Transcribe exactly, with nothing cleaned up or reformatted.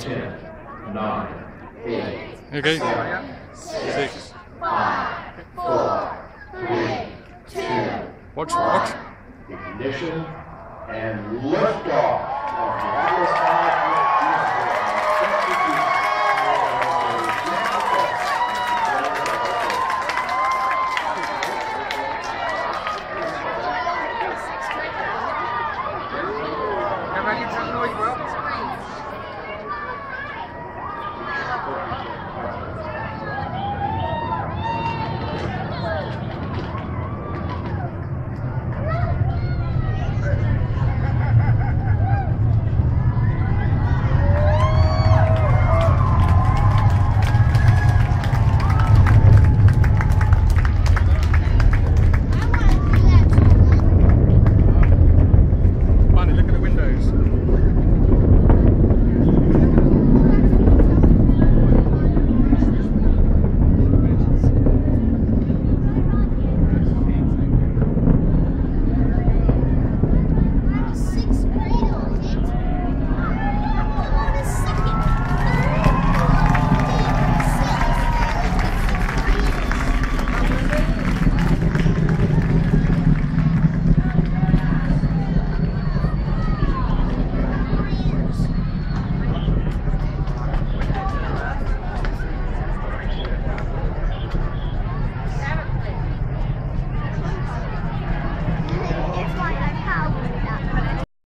ten, nine, eight, Okay. seven, Six. five, four, three, two, Watch, watch. ignition, and liftoff of the Atlas five.